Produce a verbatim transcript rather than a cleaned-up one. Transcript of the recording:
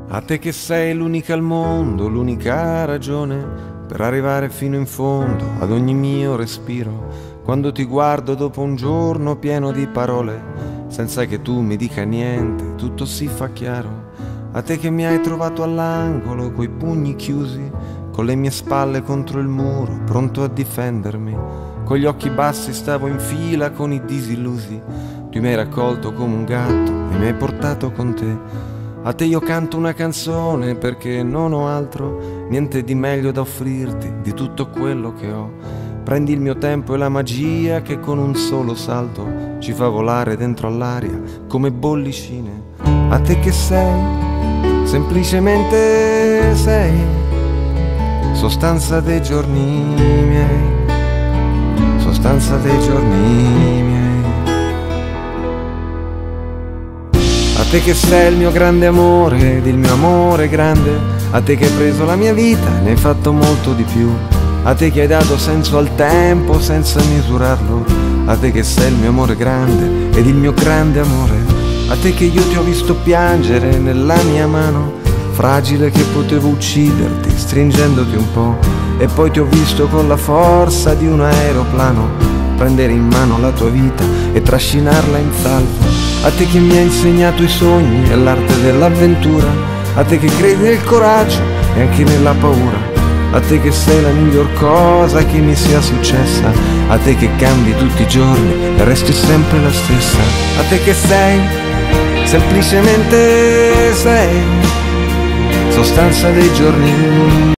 A te che sei l'unica al mondo, l'unica ragione per arrivare fino in fondo ad ogni mio respiro. Quando ti guardo dopo un giorno pieno di parole, senza che tu mi dica niente, tutto si fa chiaro. A te che mi hai trovato all'angolo, coi pugni chiusi, con le mie spalle contro il muro, pronto a difendermi. Con gli occhi bassi stavo in fila con i disillusi. Tu mi hai raccolto come un gatto e mi hai portato con te. A te io canto una canzone perché non ho altro, niente di meglio da offrirti di tutto quello che ho. Prendi il mio tempo e la magia che con un solo salto ci fa volare dentro all'aria come bollicine. A te che sei, semplicemente sei, sostanza dei giorni miei, sostanza dei giorni miei. A te che sei il mio grande amore ed il mio amore grande, a te che hai preso la mia vita e ne hai fatto molto di più, a te che hai dato senso al tempo senza misurarlo, a te che sei il mio amore grande ed il mio grande amore, a te che io ti ho visto piangere nella mia mano, fragile che potevo ucciderti stringendoti un po', e poi ti ho visto con la forza di un aeroplano prendere in mano la tua vita e trascinarla in salvo. A te che mi hai insegnato i sogni e l'arte dell'avventura, a te che credi nel coraggio e anche nella paura, a te che sei la miglior cosa che mi sia successa, a te che cambi tutti i giorni e resti sempre la stessa, a te che sei, semplicemente sei, sostanza dei giorni